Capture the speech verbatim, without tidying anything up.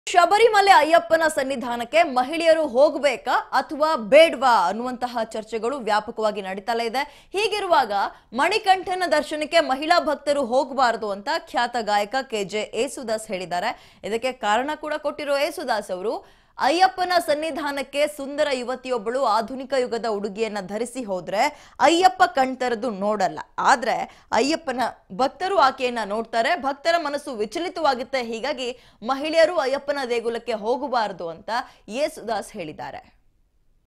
ಶಬರಿಮಲೆ ಅಯ್ಯಪ್ಪನ ಸನ್ನಿಧಾನಕ್ಕೆ ಮಹಿಳೆಯರು ಹೋಗಬೇಕಾ ಅಥವಾ ಬೇಡವಾ ಅನ್ನುವಂತಹ ಚರ್ಚೆಗಳು ವ್ಯಾಪಕವಾಗಿ ನಡೀತಲೇ ಇದೆ. ಹೀಗಿರುವಾಗ ಮಣಿಕಂಠನ ದರ್ಶನಕ್ಕೆ ಮಹಿಳಾ ಭಕ್ತರು ಹೋಗಬಾರದು ಅಂತ ಖ್ಯಾತ ಗಾಯಕ ಕೆಜೆ ಯೇಸುದಾಸ್ ಹೇಳಿದ್ದಾರೆ. ಇದಕ್ಕೆ ಕಾರಣ ಕೂಡ ಕೊಟ್ಟಿರೋ ಯೇಸುದಾಸ್ ಅವರು ಅಯ್ಯಪ್ಪನ ಸನ್ನಿಧಾನಕ್ಕೆ ಸುಂದರ ಯುವತಿಯೊಬ್ಬಳು ಆಧುನಿಕ ಯುಗದ ಉಡುಗೆಯನ್ನ ಧರಿಸಿ ಹೋದ್ರೆ ಅಯ್ಯಪ್ಪ ಕಣ್ತರದು ನೋಡಲ್ಲ, ಆದ್ರೆ ಅಯ್ಯಪ್ಪನ ಭಕ್ತರು ಆಕೆಯನ್ನ ನೋಡ್ತಾರೆ. ಭಕ್ತರ ಮನಸ್ಸು ವಿಚಲಿತವಾಗುತ್ತೆ. ಹೀಗಾಗಿ ಮಹಿಳೆಯರು ಅಯ್ಯಪ್ಪನ ದೇಗುಲಕ್ಕೆ ಹೋಗಬಾರದು ಅಂತ ಯೇಸುದಾಸ್ ಹೇಳಿದ್ದಾರೆ.